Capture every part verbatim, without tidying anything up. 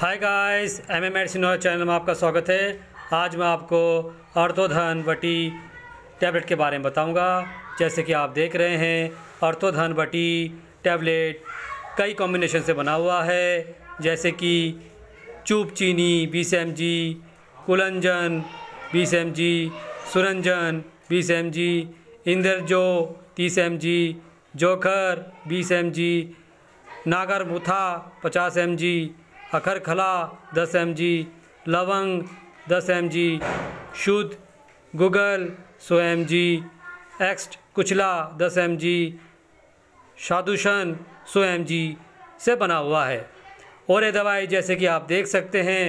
हाय guys, M M medicine channel में आपका स्वागत है। आज मैं आपको अर्थोधन बटी टैबलेट के बारे में बताऊंगा। जैसे कि आप देख रहे हैं, अर्थोधन बटी टैबलेट कई कॉम्बिनेशन से बना हुआ है, जैसे कि चूप चीनी बीस एम जी, कुलंजन बीस एम जी, सुरंजन बीस एम जी, इंद्रजो तीस एम जी, जोखर बीस एम जी, नागर मुथा पचास एम जी, अखर खला दस एम जी, लवंग दस एम जी, शुद्ध गुगल सौ एम जी, एक्स्ट कुचला दस एम जी, शादुशन सौ एम जी से बना हुआ है। और ये दवाई जैसे कि आप देख सकते हैं,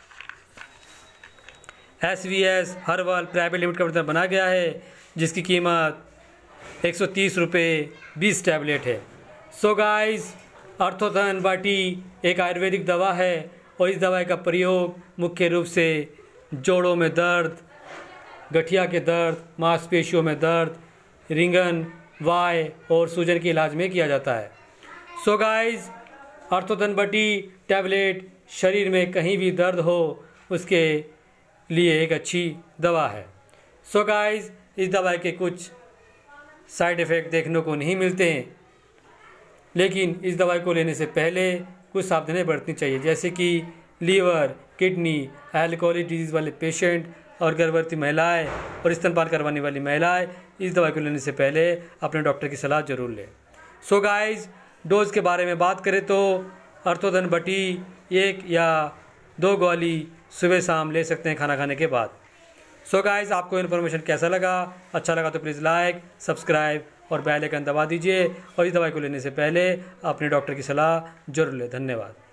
S V S herbal private limited का बना गया है, जिसकी कीमत एक सौ तीस रुपये बीस टैबलेट है। सो गाइस, अर्थोधन बटी एक आयुर्वेदिक दवा है और इस दवाई का प्रयोग मुख्य रूप से जोड़ों में दर्द, गठिया के दर्द, मांसपेशियों में दर्द, रिंगन, वाय और सूजन के इलाज में किया जाता है। सो गाइस, अर्थोधन बटी टैबलेट शरीर में कहीं भी दर्द हो उसके लिए एक अच्छी दवा है। सो गाइस, इस दवाई के कुछ साइड इफ़ेक्ट देखने को नहीं मिलते हैं, लेकिन इस दवाई को लेने से पहले कुछ सावधानी बरतनी चाहिए, जैसे कि लीवर, किडनी, अल्कोहलिक डिजीज़ वाले पेशेंट और गर्भवती महिलाएं और स्तनपान करवाने वाली महिलाएं इस दवाई को लेने से पहले अपने डॉक्टर की सलाह जरूर लें। सो गाइस, डोज के बारे में बात करें तो अर्थोधन बटी एक या दो गोली सुबह शाम ले सकते हैं खाना खाने के बाद। सो गाइस, आपको इन्फॉर्मेशन कैसा लगा? अच्छा लगा तो प्लीज़ लाइक, सब्सक्राइब और बेल आइकन दबा दीजिए और इस दवाई को लेने से पहले अपने डॉक्टर की सलाह जरूर लें। धन्यवाद।